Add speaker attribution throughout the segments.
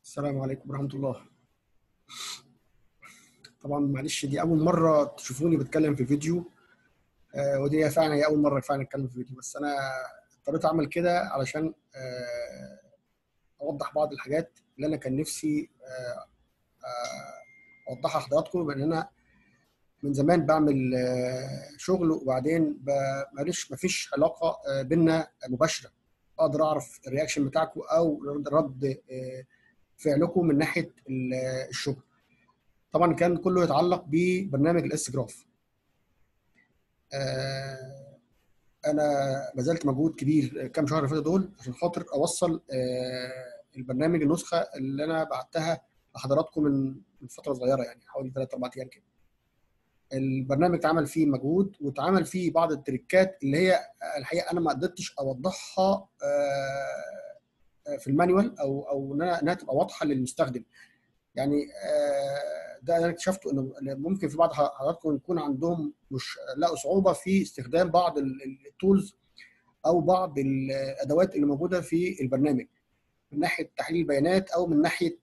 Speaker 1: السلام عليكم ورحمة الله. طبعا معلش دي أول مرة تشوفوني بتكلم في فيديو. ودي فعلا هي أول مرة فعلا أتكلم في فيديو، بس أنا اضطريت أعمل كده علشان أوضح بعض الحاجات اللي أنا كان نفسي أوضحها لحضراتكم، بأن أنا من زمان بعمل شغل، وبعدين مفيش علاقة بينا مباشرة أقدر أعرف الرياكشن بتاعكم أو رد فعلكم من ناحية الشغل. طبعا كان كله يتعلق ببرنامج الاس جراف. انا بذلت مجهود كبير كام شهر اللي فاتوا دول عشان خاطر اوصل البرنامج النسخه اللي انا بعتها لحضراتكم من فتره صغيره، يعني حوالي 3 4 ايام كده. البرنامج اتعمل فيه مجهود واتعمل فيه بعض التريكات اللي هي الحقيقه انا ما قدرتش اوضحها في المانيوال او انها تبقى واضحه للمستخدم. يعني ده انا اكتشفته انه ممكن في بعض حضراتكم يكون عندهم مش لقوا صعوبه في استخدام بعض التولز او بعض الادوات اللي موجوده في البرنامج من ناحيه تحليل البيانات او من ناحيه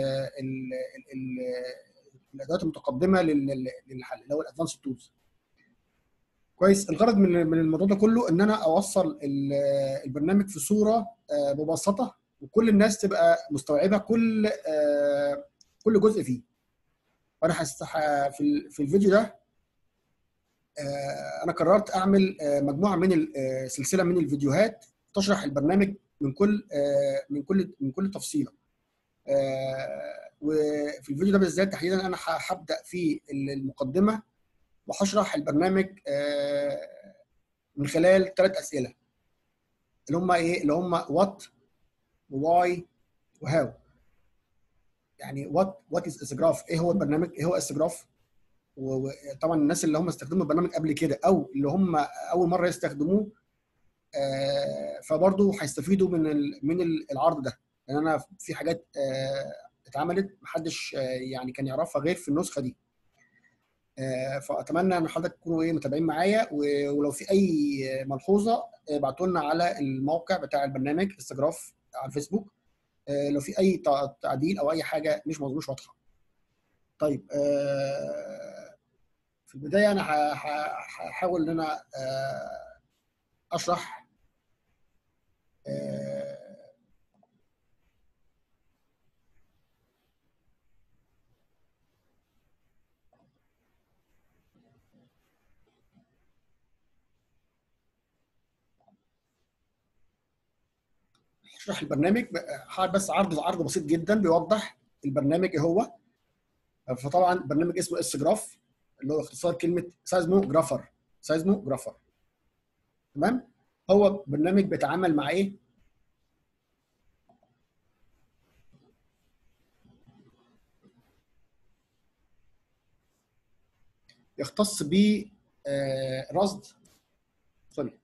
Speaker 1: الادوات المتقدمه للحل اللي هو الادفانس تولز. كويس. الغرض من الموضوع ده كله ان انا اوصل البرنامج في صوره مبسطه وكل الناس تبقى مستوعبه كل جزء فيه. وانا في الفيديو ده انا قررت اعمل مجموعه من سلسله من الفيديوهات تشرح البرنامج من كل تفصيله. وفي الفيديو ده بالذات تحديدا انا هبدا في المقدمه وهشرح البرنامج من خلال 3 اسئله اللي هم ايه؟ اللي هم وات وواي وهاو. يعني وات از اس جراف، ايه هو البرنامج، ايه هو اس جراف. وطبعا الناس اللي هم استخدموا البرنامج قبل كده او اللي هم اول مره يستخدموه فبرضه هيستفيدوا من العرض ده، لان انا في حاجات اتعملت محدش يعني كان يعرفها غير في النسخه دي. فاتمنى ان حضرتك تكونوا متابعين معايا، ولو في اي ملحوظه ابعتوا لنا على الموقع بتاع البرنامج استجراف على الفيسبوك لو في اي تعديل او اي حاجه مش واضحه. طيب في البدايه انا هحاول ان انا اشرح اشرح البرنامج. بس عرض بسيط جدا بيوضح البرنامج ايه هو. فطبعا برنامج اسمه اس جراف اللي هو اختصار كلمه سايزمو جرافر. تمام. هو برنامج بيتعامل مع ايه؟ يختص ب رصد. سوري،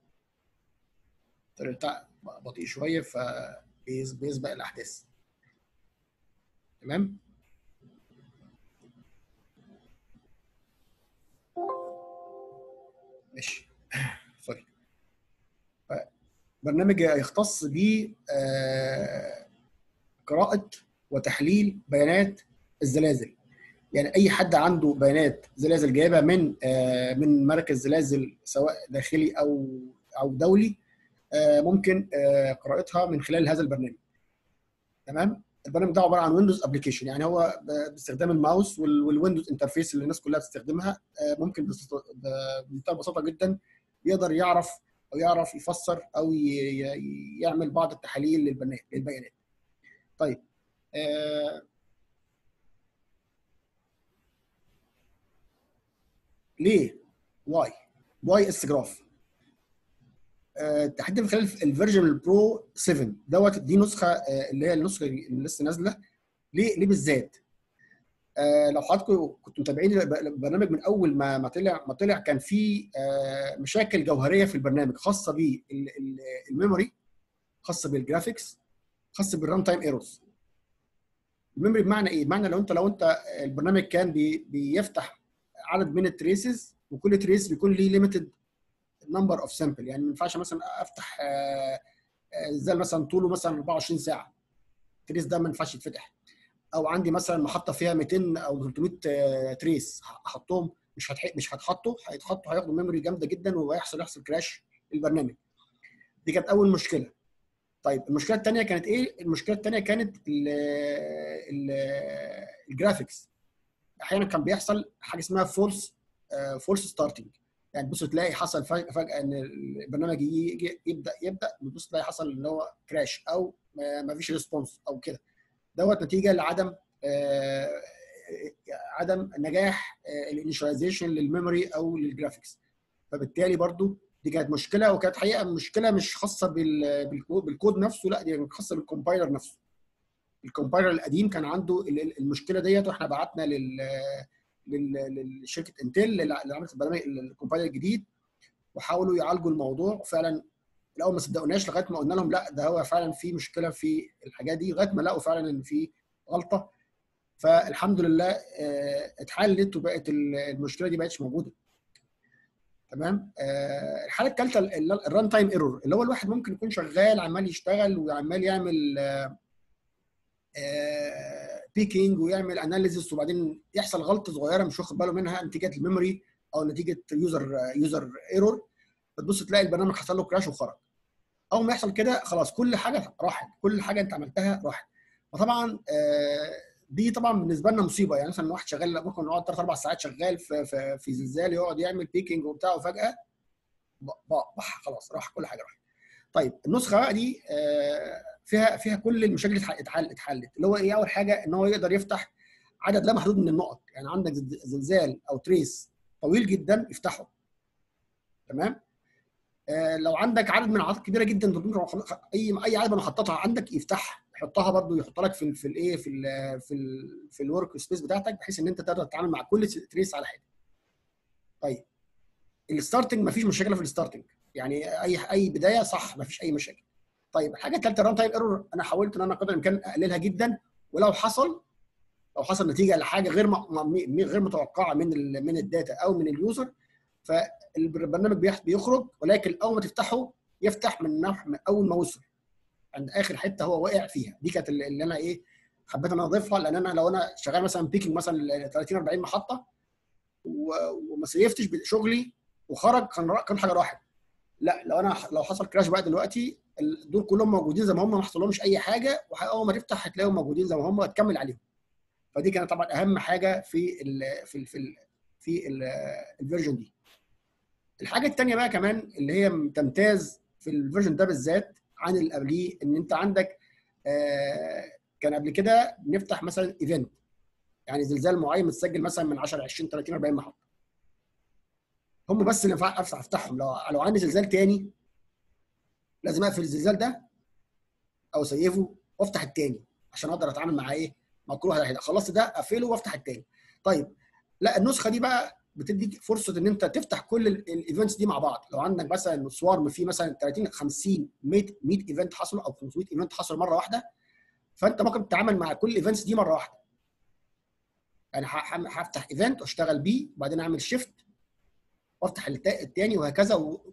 Speaker 1: بتاع بطيء شويه فبيسبق الاحداث. تمام. ماشي. سوري. برنامج يختص ب قراءه وتحليل بيانات الزلازل. يعني اي حد عنده بيانات زلازل جايبها من مركز زلازل سواء داخلي او دولي ممكن قراءتها من خلال هذا البرنامج. تمام. البرنامج ده عباره عن ويندوز ابلكيشن، يعني هو باستخدام الماوس والويندوز انترفيس اللي الناس كلها بتستخدمها. ممكن بمنتهى البساطه جدا يقدر يعرف يفسر او يعمل بعض التحاليل للبيانات. طيب ليه واي اس جراف تحديدا من خلال الفيرجن البرو 7 دي نسخه اللي هي النسخه اللي لسه نازله. ليه بالذات؟ لو حضراتكم كنتوا متابعين البرنامج من اول ما طلع كان في مشاكل جوهريه في البرنامج خاصه بالميموري، خاصه بالجرافيكس، خاصه بالران تايم ايرورز. الميموري بمعنى ايه؟ بمعنى لو انت البرنامج كان بيفتح عدد من التريسز وكل تريس بيكون ليه ليميتد نمبر اوف سامبل. يعني ما ينفعش مثلا افتح زي مثلا طوله مثلا 24 ساعه، التريس ده ما ينفعش يتفتح. او عندي مثلا محطه فيها 200 او 300 تريس، احطهم مش هيتحطوا، هياخدوا ميموري جامده جدا يحصل كراش البرنامج. دي كانت اول مشكله. طيب المشكله الثانيه كانت ايه؟ المشكله الثانيه كانت الجرافيكس. احيانا كان بيحصل حاجه اسمها فولس ستارتنج، يعني تبص تلاقي حصل فجاه ان البرنامج يجي يبدا تبص تلاقي حصل اللي هو كراش او ما فيش ريسبونس او كده. دوت نتيجه لعدم عدم نجاح الانيشاليزيشن للميموري او للجرافيكس. فبالتالي برضو دي كانت مشكله، وكانت حقيقه مشكله مش خاصه بالكود نفسه، لا دي خاصه بالكومبايلر نفسه. الكومبايلر القديم كان عنده المشكله ديت، واحنا بعتنا لشركه انتل اللي عملت البرنامج الكومبايلر الجديد، وحاولوا يعالجوا الموضوع. وفعلا الاول ما صدقوناش لغايه ما قلنا لهم لا ده هو فعلا في مشكله في الحاجات دي، لغايه ما لقوا فعلا ان في غلطه. فالحمد لله اتحلت وبقت المشكله دي ما بقتش موجوده. تمام. الحاله الثالثه الران تايم ايرور، اللي هو الواحد ممكن يكون شغال عمال يشتغل وعمال يعمل بيكينج ويعمل اناليسيس، وبعدين يحصل غلطه صغيره مش واخد باله منها نتيجه الميموري او نتيجه يوزر ايرور، فتبص تلاقي البرنامج حصل له كراش وخرج. اول ما يحصل كده خلاص كل حاجه راحت، كل حاجه انت عملتها راحت. فطبعا دي طبعا بالنسبه لنا مصيبه. يعني مثلا واحد شغال ممكن يقعد 3 4 ساعات شغال في زلزال، يقعد يعمل بيكينج وبتاع، وفجاه خلاص راح كل حاجه راحت. طيب النسخه بقى دي فيها كل المشاكل اتحلت. اللي هو ايه؟ اول حاجه ان هو يقدر يفتح عدد لا محدود من النقط. يعني عندك زلزال او تريس طويل جدا يفتحه. تمام. لو عندك عدد من العدد كبيره جدا، اي عدد من محطاتها عندك يفتحها، يحطها برضو، يحط لك في الايه في الورك سبيس بتاعتك، بحيث ان انت تقدر تتعامل مع كل تريس على حده. طيب الستارتنج مفيش مشكله في الستارتنج، يعني اي بدايه صح مفيش اي مشاكل. طيب الحاجه الثالثه الران تايم ايرور، انا حاولت ان انا قدر الامكان اقللها جدا. ولو حصل نتيجه لحاجه غير متوقعه من الداتا او من اليوزر، فالبرنامج بيخرج، ولكن اول ما تفتحه يفتح من اول ما وصل عند اخر حته هو واقع فيها. دي كانت اللي انا ايه حبيت ان انا اضيفها، لان انا لو انا شغال مثلا بيكينج مثلا 30 40 محطه وما سيفتش شغلي وخرج، كان حاجه راحت. لا لو حصل كراش بقى دلوقتي، دول كلهم موجودين زي ما هم، ما حصلهمش اي حاجه، واول ما تفتح هتلاقيهم موجودين زي ما هم وتكمل عليهم. فدي كانت طبعا اهم حاجه في الفيرجن دي. الحاجه الثانيه بقى كمان اللي هي تمتاز في الفيرجن ده بالذات عن اللي قبليه، ان انت عندك كان قبل كده بنفتح مثلا ايفنت، يعني زلزال معين متسجل مثلا من 10 20 30 40 محطه، هم بس اللي ينفع افتحهم. لو عندي زلزال تاني لازم اقفل الزلزال ده او سيفه وافتح التاني عشان اقدر اتعامل مع ايه؟ مع كل واحد. خلصت ده اقفله وافتح التاني. طيب لا، النسخه دي بقى بتديك فرصه ان انت تفتح كل الايفنتس دي مع بعض. لو عندك مثلا سوارم فيه مثلا 30 50 100 ايفنت حصلوا او 500 ايفنت حصلوا مره واحده، فانت ممكن تتعامل مع كل الايفنتس دي مره واحده. يعني هفتح ايفنت واشتغل بيه، وبعدين اعمل شيفت وافتح الثاني، وهكذا،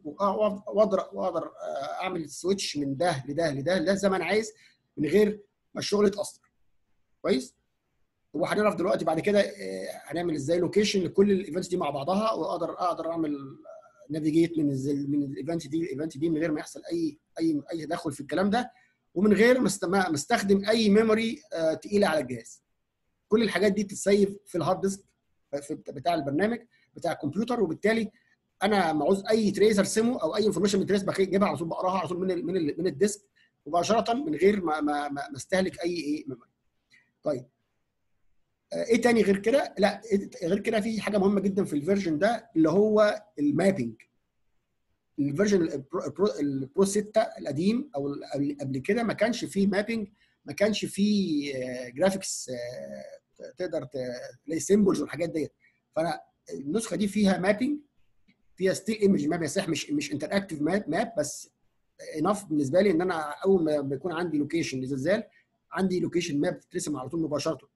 Speaker 1: واقدر اعمل سويتش من ده لده لده لده زي ما انا عايز، من غير ما الشغل يتاثر. كويس. وهنعرف دلوقتي بعد كده هنعمل ازاي لوكيشن لكل الايفنتس دي مع بعضها، واقدر اعمل نافيجيت من الايفنت دي للايفنت دي من غير ما يحصل اي تدخل في الكلام ده، ومن غير ما استخدم اي ميموري تقيله على الجهاز. كل الحاجات دي بتتسيف في الهارد ديسك بتاع البرنامج بتاع الكمبيوتر. وبالتالي انا لما عاوز اي تريس ارسمه او اي انفورميشن من تريس بجيبها على طول، بقراها على طول من الديسك مباشره، من غير ما استهلك اي ميموري. طيب ايه تاني غير كده؟ لا غير كده في حاجه مهمه جدا في الفيرجن ده، اللي هو المابنج. الفيرجن البرو 6 القديم او قبل كده ما كانش فيه مابنج، ما كانش فيه جرافيكس تقدر تلاقي سيمبلز والحاجات ديت. فانا النسخه دي فيها مابنج، فيها ستيل ايمج ماب، صح مش انتر اكتيف ماب بس انف بالنسبه لي ان انا اول ما بيكون عندي لوكيشن لزلزال، عندي لوكيشن ماب بتترسم على طول مباشره.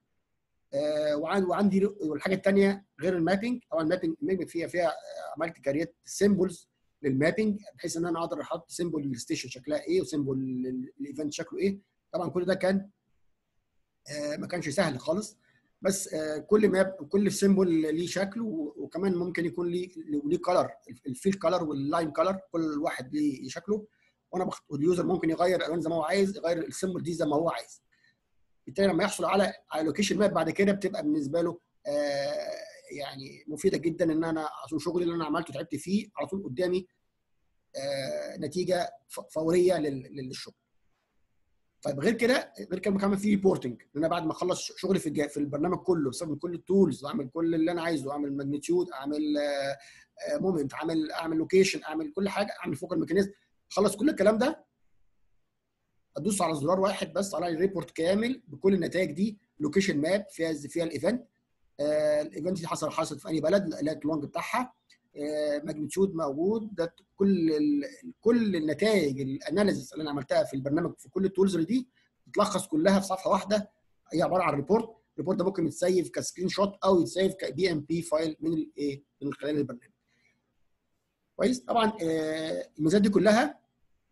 Speaker 1: وعندي والحاجه الثانيه غير المابنج، طبعا المابنج فيها عملت كاريات سيمبلز للمابنج، بحيث ان انا اقدر احط سيمبل للستيشن شكلها ايه، وسيمبل للايفنت شكله ايه. طبعا كل ده كان ما كانش سهل خالص، بس كل ماب كل سيمبل ليه شكل، وكمان ممكن يكون ليه كلر، الفيل كلر واللاين كلر، كل واحد ليه شكله، واليوزر ممكن يغير الالوان زي ما هو عايز، يغير السيمبل دي زي ما هو عايز. بالتالي لما يحصل على لوكيشن ماب بعد كده بتبقى بالنسبه له يعني مفيده جدا، ان انا عشان شغلي اللي انا عملته تعبت فيه على طول قدامي نتيجه فوريه للشغل. طيب غير كده كمان في ريبورتنج، ان انا بعد ما اخلص شغلي في البرنامج كله، بستخدم كل التولز واعمل كل اللي انا عايزه، اعمل ماجنتيود، اعمل مومنت، اعمل لوكيشن، اعمل كل حاجه، اعمل فوكال ميكانيزم، اخلص كل الكلام ده، ادوس على زرار واحد بس على الريبورت كامل بكل النتائج دي، لوكيشن ماب فيها الايفنت، الايفنت دي حصلت في اي بلد، لقيت اللونج بتاعها، ماجنتيود موجود، ده كل النتائج الاناليسيس اللي انا عملتها في البرنامج في كل التولز دي تتلخص كلها في صفحه واحده، هي عباره عن ريبورت. الريبورت ده ممكن يتسيف كسكرين شوت او يتسيف كبي ام بي فايل من الايه، من خلال البرنامج. كويس. طبعا الميزات دي كلها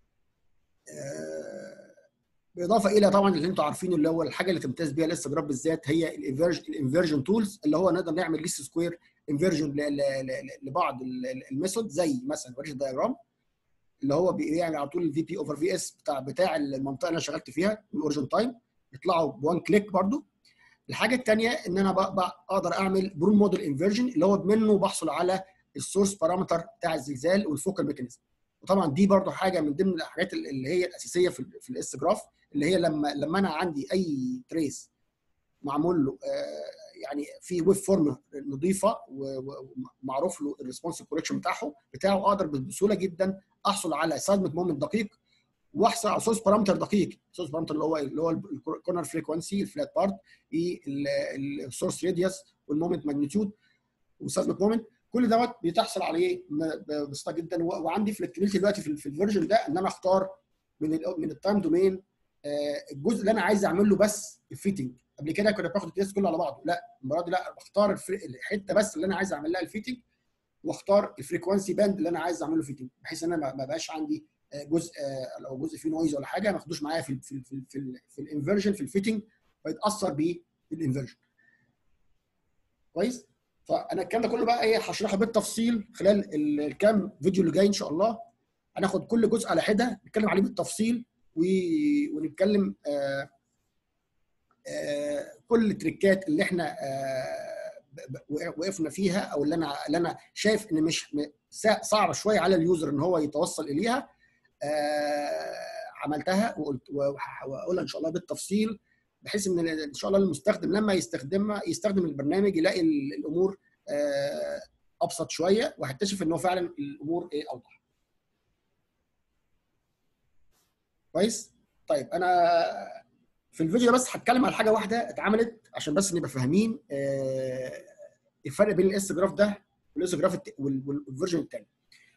Speaker 1: بالاضافه الى طبعا اللي انتم عارفينه، اللي هو الحاجه اللي تمتاز بيها الانستجرام بالذات، هي الانفيرجن تولز، اللي هو نقدر نعمل ليست سكوير انفيرجن لبعض الميثود، زي مثلا وريش دايجرام اللي هو بيعمل على طول الفي بي اوفر في اس بتاع المنطقه اللي انا شغلت فيها والاوريجن تايم، يطلعوا بوان كليك برضو. الحاجه الثانيه ان انا اقدر اعمل برون موديل انفيرجن، اللي هو منه بحصل على السورس بارامتر بتاع الزلزال والفوكال ميكانيزم. وطبعا دي برضو حاجه من ضمن الحاجات اللي هي الاساسيه في الاس جراف، اللي هي لما انا عندي اي تريس معمول له يعني في ويب فورم نظيفه ومعروف له الريسبونس كوركشن بتاعه اقدر بسهوله جدا احصل على سايزميك مومنت دقيق، واحصل على سورس بارامتر دقيق. السورس بارامتر اللي هو الكورنر فريكونسي، الفلات بارت، السورس راديوس، والمومنت ماجنتيود، والسايزميك مومنت، كل دوت بتحصل عليه ببساطه جدا. وعندي فلكسبيليتي دلوقتي في الفيرجن ده ان انا اختار من التايم دومين الجزء اللي انا عايز اعمل له بس الفيتنج. قبل كده كنت باخد التيست كله على بعضه، لا المره دي لا، بختار الحته بس اللي انا عايز اعمل لها الفيتنج، واختار الفريكونسي باند اللي انا عايز اعمل له فيتنج، بحيث ان انا ما بقاش عندي جزء لو جزء فيه نويز ولا حاجه ما اخدوش معايا في الانفرجن في الفيتنج، فيتاثر بالانفرجن. كويس. فانا الكلام ده كله بقى ايه هشرحه بالتفصيل خلال الكام فيديو اللي جاي ان شاء الله. هناخد كل جزء على حده نتكلم عليه بالتفصيل، ونتكلم كل التريكات اللي احنا وقفنا فيها، او اللي انا شايف ان مش صعب شويه على اليوزر ان هو يتوصل اليها، عملتها وهقولها ان شاء الله بالتفصيل، بحيث ان شاء الله المستخدم لما يستخدم البرنامج يلاقي الامور ابسط شويه، وهيكتشف ان هو فعلا الامور ايه اوضح. كويس. طيب انا في الفيديو ده بس هتكلم على حاجه واحده اتعملت عشان بس نبقى فاهمين الفرق بين الاس جراف ده والاس جراف والفيرجن الثاني.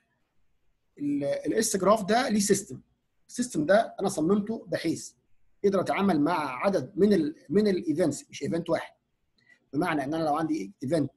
Speaker 1: الاس جراف ده ليه سيستم. السيستم ده انا صممته بحيث يقدر اتعامل مع عدد من الايفنتس، مش ايفنت واحد. بمعنى ان انا لو عندي ايفنت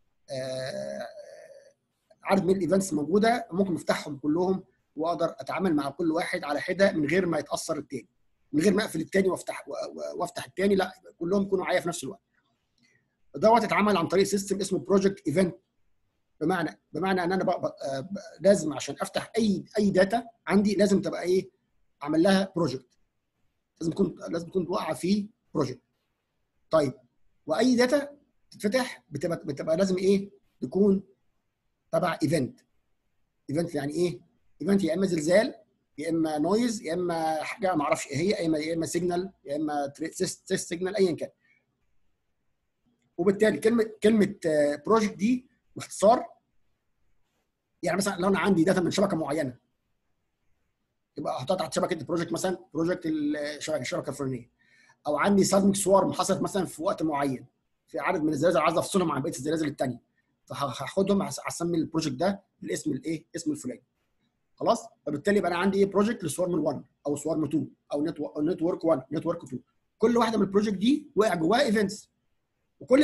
Speaker 1: عدد من الايفنتس موجوده، ممكن افتحهم كلهم واقدر اتعامل مع كل واحد على حده من غير ما يتاثر الثاني، من غير ما اقفل الثاني وافتح الثاني، لا كلهم يكونوا معايا في نفس الوقت. دوت اتعمل عن طريق سيستم اسمه بروجكت ايفنت. بمعنى ان انا لازم عشان افتح اي داتا عندي لازم تبقى ايه، اعمل لها بروجكت، لازم تكون واقعه في بروجكت. طيب واي داتا تتفتح بتبقى لازم ايه، تكون تبع ايفنت. ايفنت يعني ايه؟ ايفنت يا اما زلزال، يا اما نويز، يا اما حاجه ما اعرفش ايه هي، يا اما سيجنال، يا اما تيست سيجنال، ايا كان. وبالتالي كلمه بروجكت دي باختصار، يعني مثلا لو انا عندي داتا من شبكه معينه يبقى احطها تحت شبكه البروجكت، مثلا بروجكت الشبكه الفلانيه. او عندي سازميك سوارم حصلت مثلا في وقت معين في عدد من الزلازل عايز افصلهم عن بقيه الزلازل الثانيه، فهاخدهم هسمي البروجكت ده بالاسم الايه، اسم الفلاني. خلاص. فبالتالي يبقى انا عندي ايه، بروجكت لسوارم 1 او سوارم 2 او نتورك 1 نتورك 2. كل واحده من البروجكت دي وقع جواها ايفنتس، وكل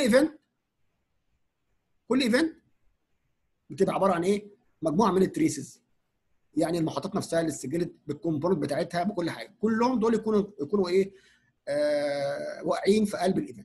Speaker 1: ايفنت بتبقى عباره عن ايه، مجموعه من التريسز، يعني المحطات نفسها اللي اتسجلت بالكومبوننت بتاعتها بكل حاجه، كلهم دول يكونوا ايه، واقعين في قلب الايفنت.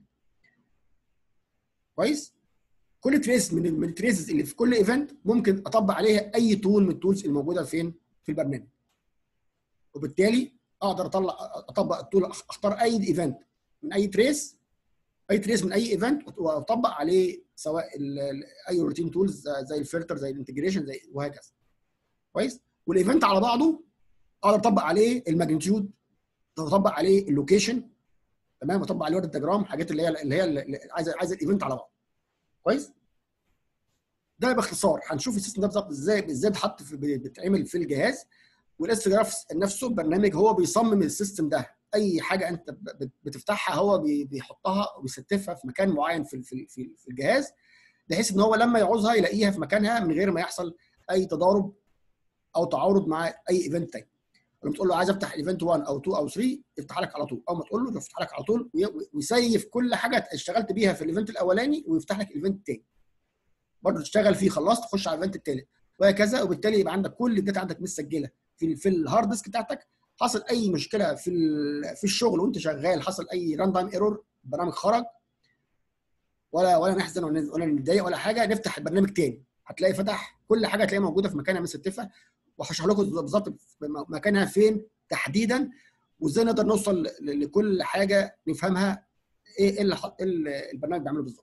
Speaker 1: كويس؟ كل تريس من التريسز اللي في كل ايفنت ممكن اطبق عليها اي تول من التولز الموجوده فين؟ في البرنامج. وبالتالي اقدر اطبق التول، اختار اي ايفنت من اي تريس من اي ايفنت واطبق عليه سواء اي روتين تولز زي الفلتر زي الانتجريشن زي وهكذا. كويس؟ والايفنت على بعضه اقدر اطبق عليه الماجنتيود، اطبق عليه اللوكيشن، تمام، اطبق عليه وورد ديجرام، حاجات اللي عايز الايفنت على بعض. كويس؟ ده باختصار. هنشوف السيستم ده بالظبط ازاي بيتحط بيتعمل في الجهاز. والاس جراف نفسه برنامج هو بيصمم السيستم ده. اي حاجه انت بتفتحها هو بيحطها وبيستفها في مكان معين في الجهاز، بحيث ان هو لما يعوزها يلاقيها في مكانها من غير ما يحصل اي تضارب او تعارض مع اي ايفنت تاني. لما تقول له عايز افتح ايفنت 1 او 2 او 3 يفتح لك على طول، او ما تقول له يفتح لك على طول ويسيف كل حاجه اشتغلت بيها في الايفنت الاولاني ويفتح لك الايفنت الثاني. برضه تشتغل فيه، خلصت تخش على الايفنت الثالث وهكذا. وبالتالي يبقى عندك كل الداتا عندك متسجله في الهارد ديسك بتاعتك. حصل اي مشكله في الشغل وانت شغال، حصل اي راندايم ايرور، البرنامج خرج، ولا نحزن ولا نتضايق ولا حاجه، نفتح البرنامج تاني هتلاقي فتح كل حاجه، هتلاقيها موجوده في مكانها مستفه. وهشرح لكم بالظبط مكانها فين تحديدا، وازاي نقدر نوصل لكل حاجه نفهمها ايه اللي البرنامج بيعمله بالظبط.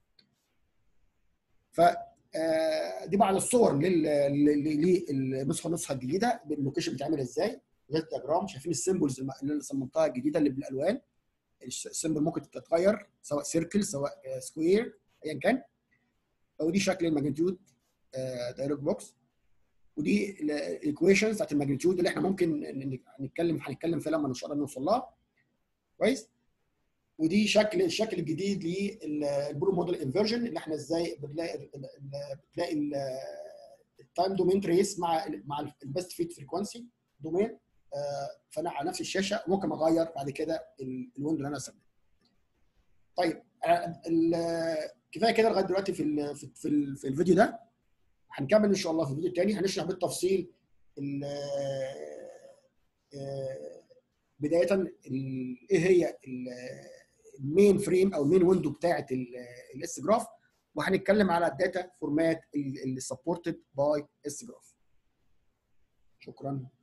Speaker 1: ف دي بعض الصور للنسخه الجديده، اللوكيشن بيتعمل ازاي، الدياجرام، شايفين السيمبلز اللي انا صممتها الجديده اللي بالالوان. السيمبل ممكن تتغير سواء سيركل سواء سكوير ايا كان. ودي شكل الماجنتيود دايلوج بوكس. ودي الايكويشنز بتاعت الماجنتيود اللي احنا ممكن هنتكلم فيها لما ان شاء الله نوصل لها. كويس؟ ودي الشكل الجديد للبرو موديل انفرجن، اللي احنا ازاي بتلاقي التايم دومين تريس مع البيست فيت فريكوانسي دومين. فانا على نفس الشاشه ممكن اغير بعد كده الويندو اللي انا استخدمه. طيب كفايه كده لغايه دلوقتي في الفيديو ده. هنكمل ان شاء الله في الفيديو الثاني، هنشرح بالتفصيل بدايه ايه هي المين فريم او المين ويندو بتاعه الاس جراف، وهنتكلم على الداتا فورمات اللي سبورتد باي اس جراف. شكرا.